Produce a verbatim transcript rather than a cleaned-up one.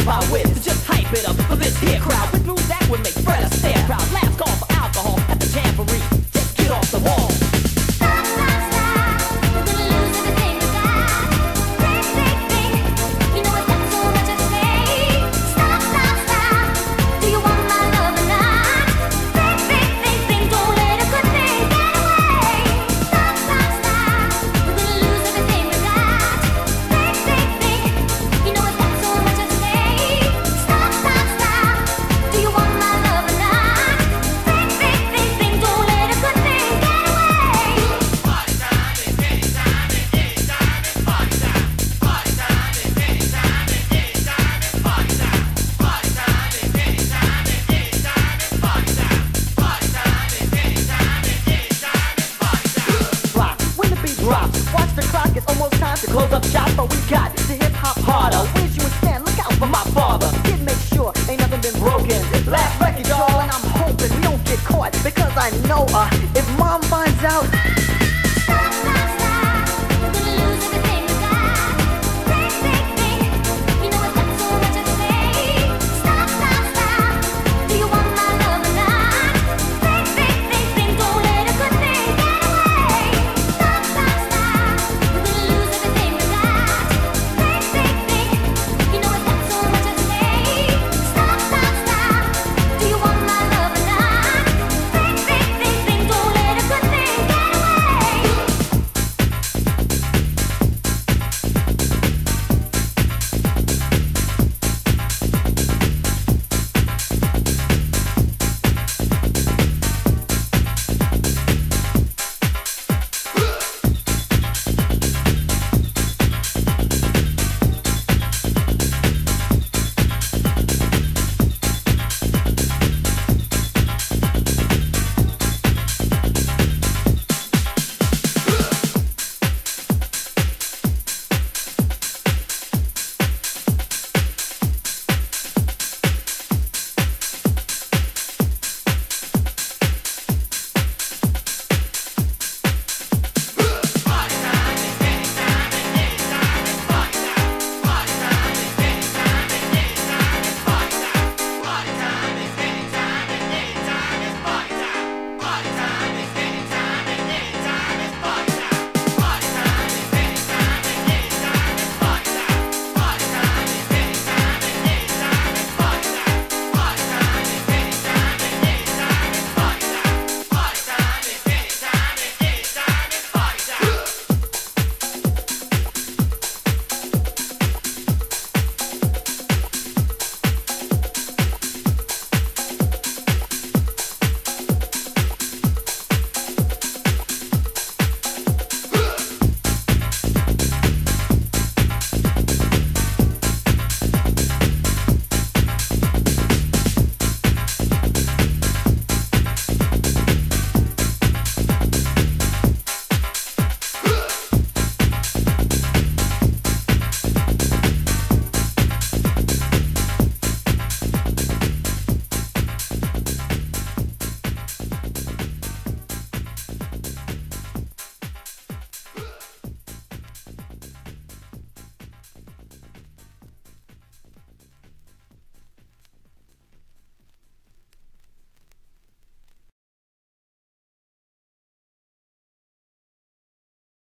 my wits to just hype it up for this here crowd. With moves that would make Fred a stare proud. Last call for alcohol at the jamboree. Just get off the wall. Stop, stop, stop. We're gonna lose everything we got. Think, think, think. You know it's got so much at stake. Stop, stop, stop. Do you want my love or not? Think, think, think, think. Don't let a good thing get away. Stop, stop, stop. We're gonna lose everything we got. Think, think, think. You know it's got so much at stake. Stop, stop, stop. Do you want my love or not? Think, think, think, think. Don't let a good thing get away. Party time is anytime, and anytime is party time. Party time is anytime, and anytime is party time. Party time is anytime, and anytime is party time. Party time is anytime, and anytime is party time. Rock, when the beat drops, watch the clock, it's almost time to close up shop. But we got the hip hop harder. Where's you and Stan? Look out for my father. Did make sure ain't nothing been broken. Last record, y'all, and I'm hoping we don't get caught because I know uh if mom finds out.